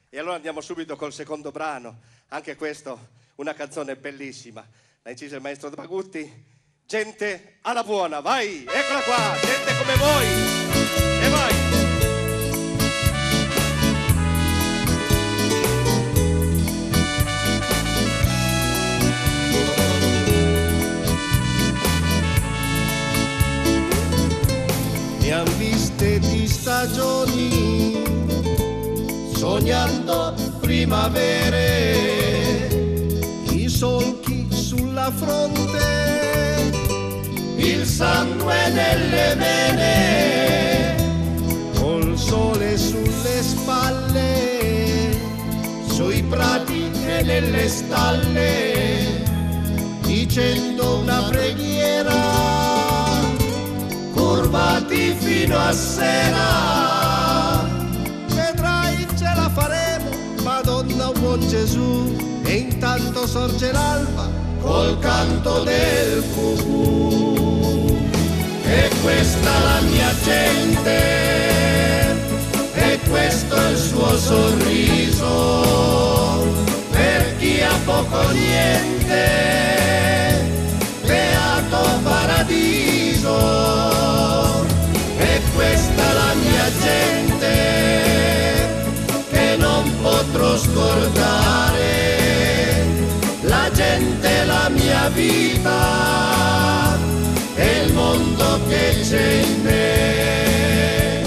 E allora andiamo subito col secondo brano, anche questo una canzone bellissima, l'ha incisa il maestro Dragutti, Gente alla buona, vai, eccola qua, gente come voi, e vai! Ne han viste di stagioni, sognando primavere, i solchi sulla fronte, il sangue nelle vene, col sole sulle spalle, sui prati e nelle stalle, dicendo una preghiera, curvati fino a sera. Vedrai, ce la faremo, Madonna, un buon Gesù, e intanto sorge l'alba col canto del cucù. E questa la mia gente, e questo è il suo sorriso, per chi ha poco o niente, beato paradiso. E questa è la mia gente, che non potrò scordare, la gente, la mia vita, e il mondo che c'è in me.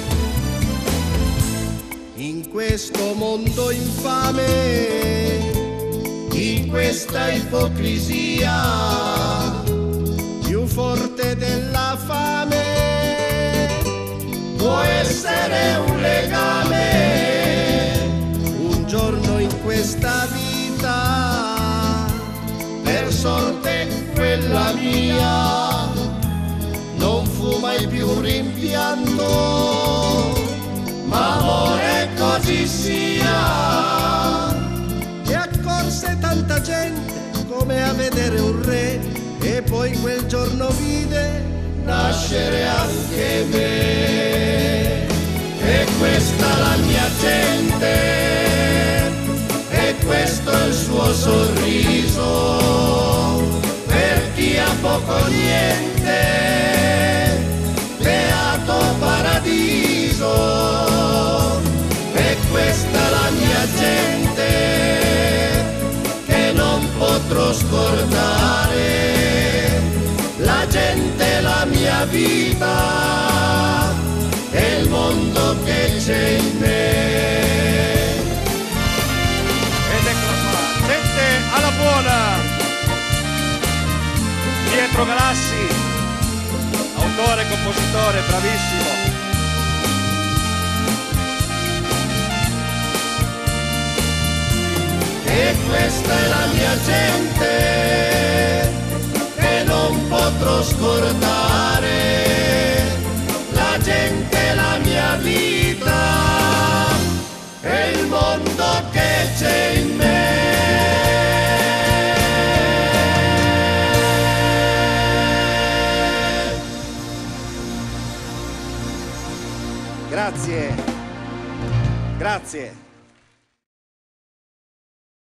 In questo mondo infame, in questa ipocrisia, più forte della fame, può essere un legame. Un giorno in questa vita, per sorte quella mia, non fu mai più un rimpianto, ma amore così sia. E accorse tanta gente come a vedere un re, e poi quel giorno vide nascere anche me. E questa la mia gente, e questo è il suo sorriso, per chi ha poco o niente, beato paradiso. E questa la mia gente, che non potrò scordare, la gente, la mia vita, e il mondo che c'è in me. Ed eccola qua, gente alla buona, Pietro Galassi, autore e compositore, bravissimo. E questa è la mia gente, che non potrò scordare, la gente, la mia vita, e il mondo che c'è in me. Grazie, grazie.